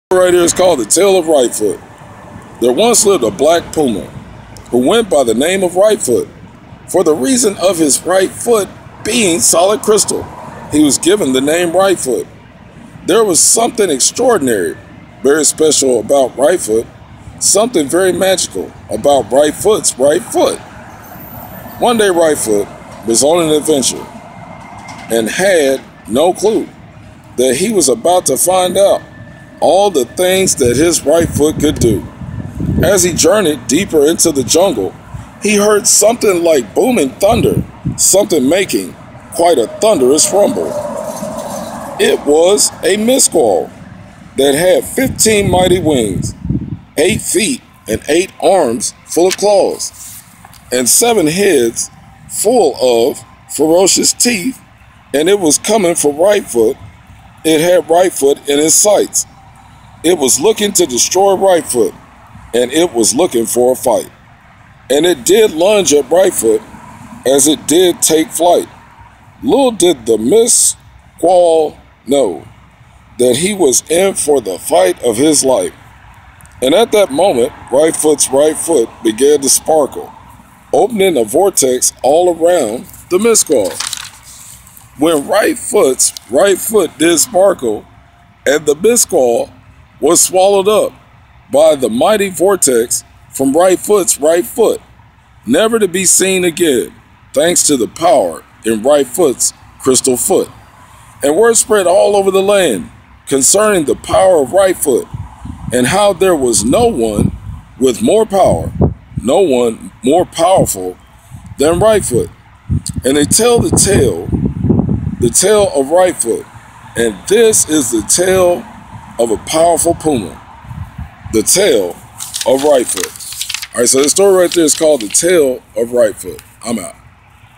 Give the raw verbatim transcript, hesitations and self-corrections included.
Right here is called The Tale of Rightfoot. There once lived a black puma who went by the name of Rightfoot. For the reason of his right foot being solid crystal, he was given the name Rightfoot. There was something extraordinary, very special about Rightfoot, something very magical about Rightfoot's right foot. One day Rightfoot was on an adventure and had no clue that he was about to find out all the things that his right foot could do. As he journeyed deeper into the jungle, he heard something like booming thunder, something making quite a thunderous rumble. It was a misqual that had fifteen mighty wings, eight feet and eight arms full of claws, and seven heads full of ferocious teeth, and it was coming for Rightfoot. It had Rightfoot in its sights. It was looking to destroy Rightfoot, and it was looking for a fight. And it did lunge at Rightfoot as it did take flight. Little did the misqual know that he was in for the fight of his life. And at that moment, Rightfoot's right foot began to sparkle, opening a vortex all around the misqual. When Rightfoot's right foot did sparkle, and the misqual was swallowed up by the mighty vortex from Rightfoot's right foot, never to be seen again, thanks to the power in Rightfoot's crystal foot. And word spread all over the land concerning the power of Rightfoot, and how there was no one with more power, no one more powerful than Rightfoot. And they tell the tale, the tale of Rightfoot, and this is the tale of a powerful puma, the tale of Rightfoot. All right, so the story right there is called The Tale of Rightfoot. I'm out.